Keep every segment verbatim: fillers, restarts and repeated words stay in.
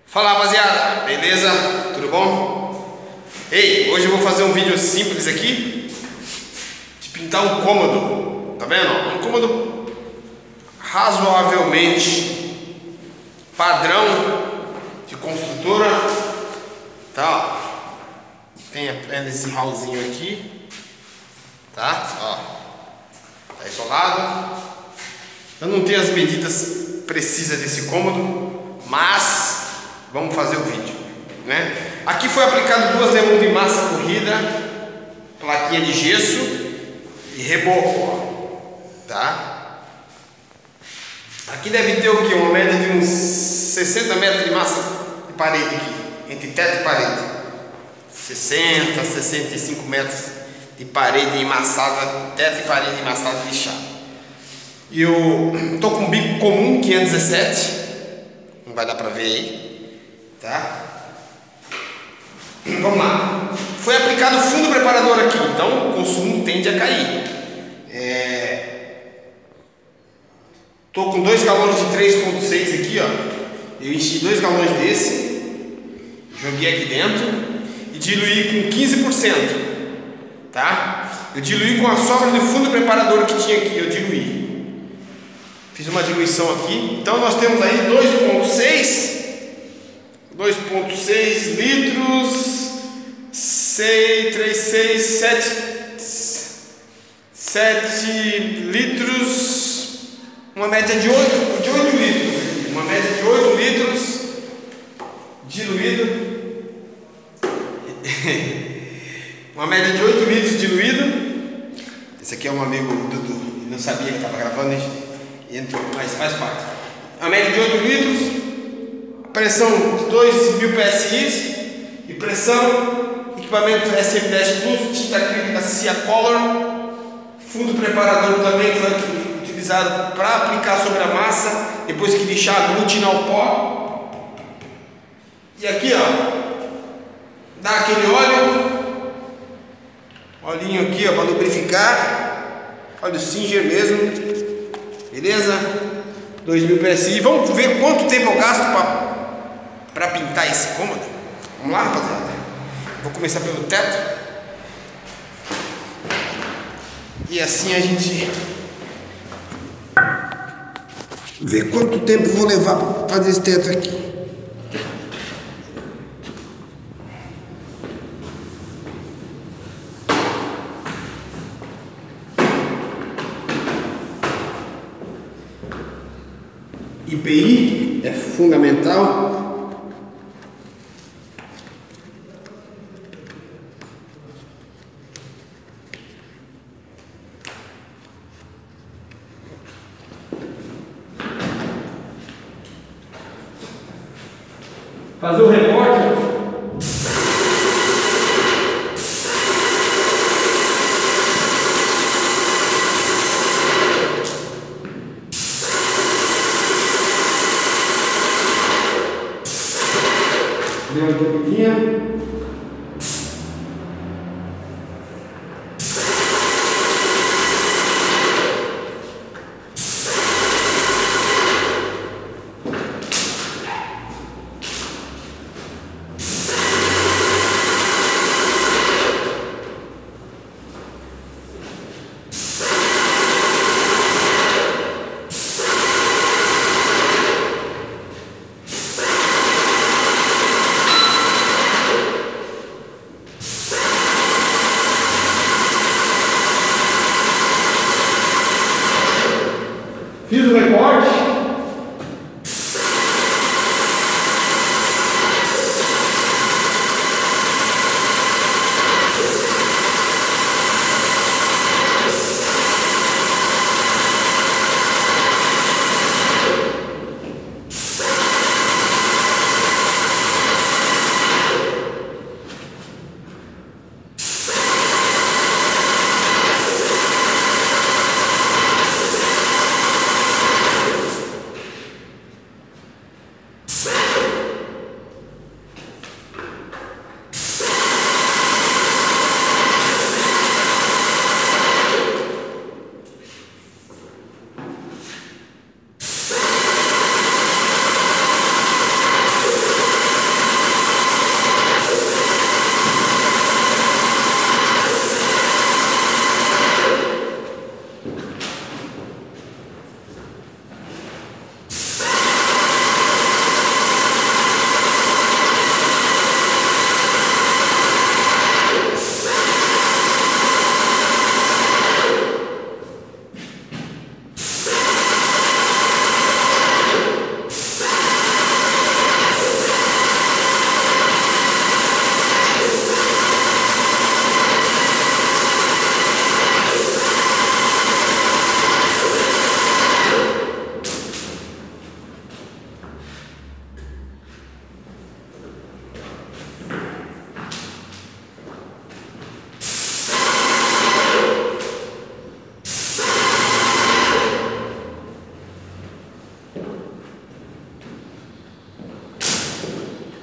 Fala rapaziada, beleza? Tudo bom? Ei, hoje eu vou fazer um vídeo simples aqui de pintar um cômodo, tá vendo? Um cômodo razoavelmente padrão de construtora, tá? Ó. Tem esse hallzinho aqui, tá? Ó, tá isolado. Eu não tenho as medidas precisas desse cômodo, mas vamos fazer o vídeo, né? Aqui foi aplicado duas lemões de massa corrida, plaquinha de gesso e reboco, tá? Aqui deve ter o que? Uma média de uns sessenta metros de massa de parede aqui, entre teto e parede. sessenta, sessenta e cinco metros de parede emassada, teto e parede emassada lixada. E eu tô com um bico comum quinhentos e dezessete, não vai dar pra ver aí. Tá? Vamos lá. Foi aplicado fundo preparador aqui, então o consumo tende a cair. É... Tô com dois galões de três ponto seis aqui, ó. Eu enchi dois galões desse, joguei aqui dentro e diluí com quinze por cento, tá? Eu diluí com a sobra do fundo preparador que tinha aqui, eu diluí. Fiz uma diluição aqui. Então nós temos aí dois ponto seis dois ponto seis litros, seis, três, seis, sete, sete litros, uma média de oito, de oito litros, uma média de oito litros diluído, uma média de oito litros diluído. Esse aqui é um amigo Dudu, ele não sabia que estava gravando, entrou, mas faz parte. Uma média de oito litros. Pressão de dois mil P S I e pressão, equipamento S M dez Plus, tinta acrílica Cia Color, fundo preparador também foi utilizado para aplicar sobre a massa, depois que lixar, aglutinar o pó. E aqui ó, dá aquele óleo, olhinho aqui ó, para lubrificar, óleo Singer mesmo, beleza? dois mil P S I, vamos ver quanto tempo eu gasto para para pintar esse cômodo. Vamos lá, rapaziada. Vou começar pelo teto. E assim a gente vê quanto tempo vou levar para fazer esse teto aqui. I P I é fundamental. Fazer o recorte. Deu uma dividinha.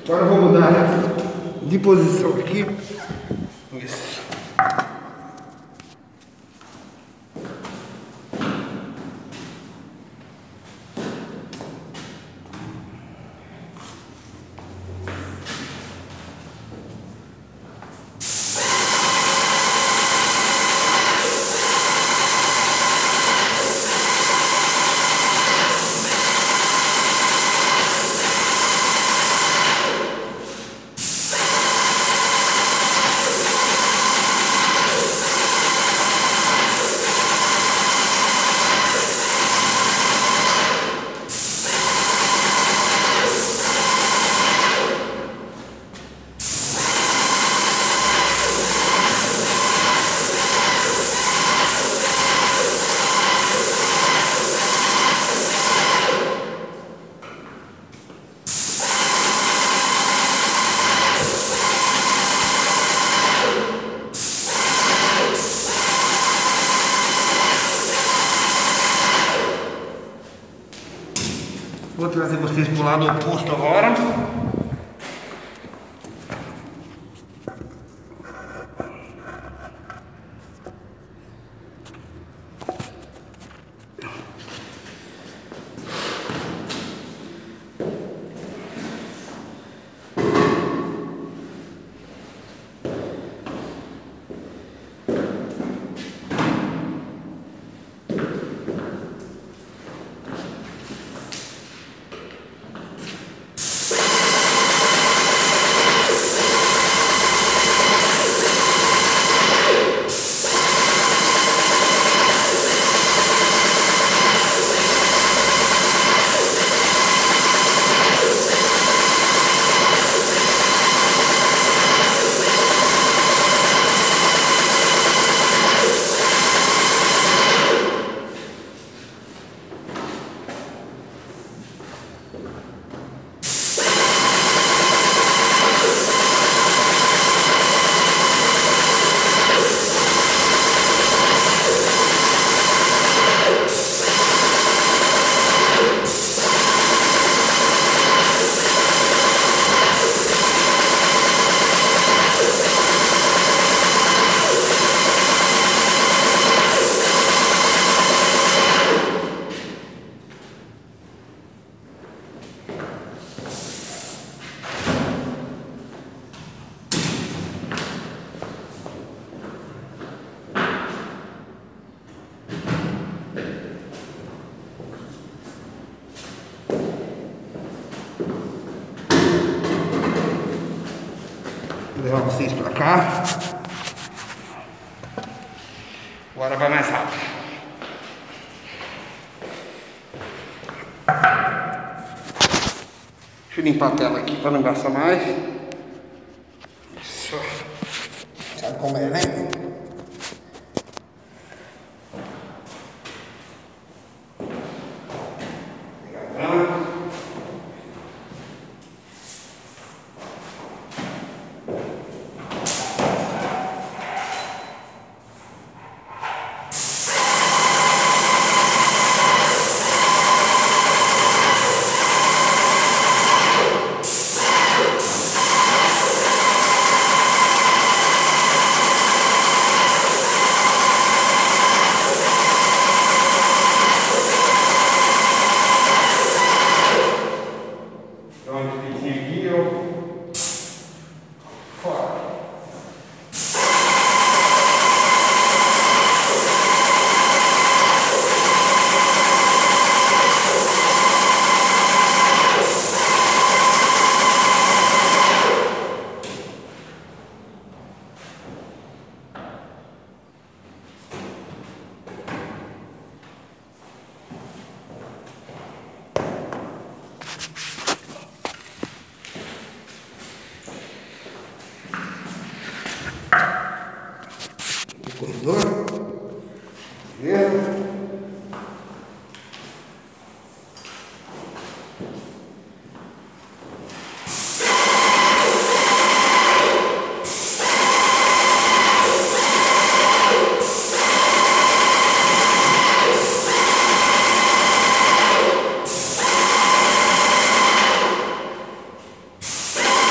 Agora eu vou mudar de posição aqui. Isso. Vou trazer vocês para o lado oposto agora. Vou levar vocês pra cá. Agora vai mais rápido. Deixa eu limpar a tela aqui para não gastar mais. Isso. Sabe como é, né? Corredor. Beleza. You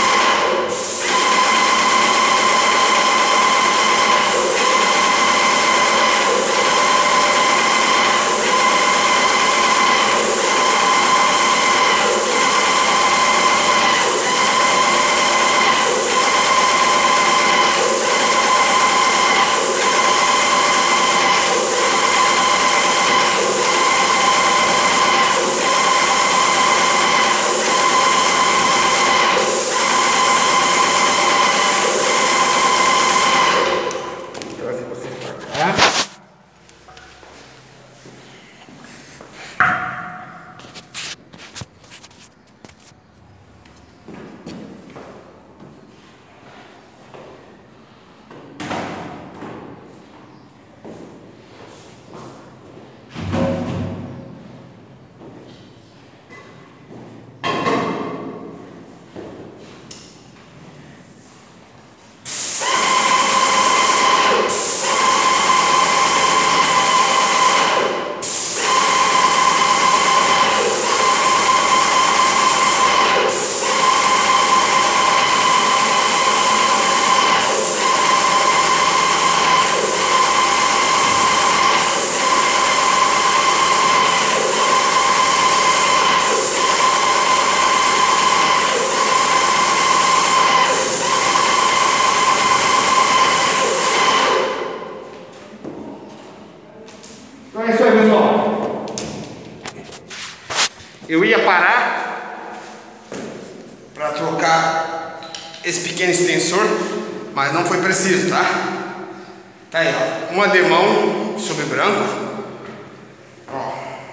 para trocar esse pequeno extensor, mas não foi preciso, tá? Tá aí, ó, uma demão sobre branco, ó,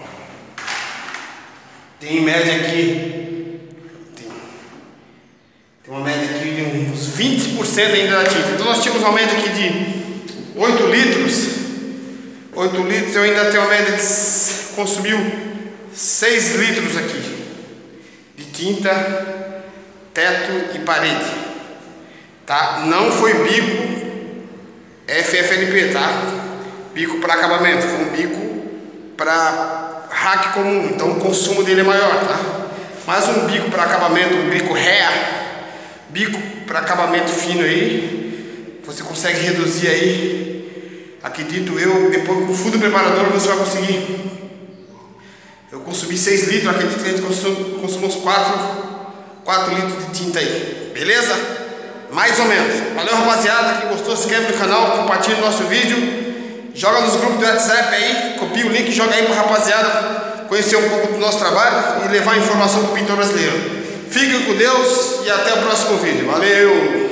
tem em média aqui, tem, tem uma média aqui de uns vinte por cento ainda da tinta. Então nós tínhamos uma média aqui de oito litros, oito litros, eu ainda tenho uma média que consumiu seis litros aqui de tinta, teto e parede, tá? Não foi bico F F N P, tá? Bico para acabamento, foi um bico para rack comum, então o consumo dele é maior, tá? Mas um bico para acabamento, um bico ré, bico para acabamento fino aí, você consegue reduzir aí, acredito eu, depois com o fundo preparador você vai conseguir. Eu consumi seis litros, acredito que a gente consome, consome uns quatro litros de tinta aí, beleza? Mais ou menos. Valeu, rapaziada, quem gostou se inscreve no canal, compartilha o nosso vídeo, joga nos grupos do WhatsApp aí, copia o link e joga aí pra rapaziada conhecer um pouco do nosso trabalho e levar informação pro pintor brasileiro. Fiquem com Deus e até o próximo vídeo. Valeu!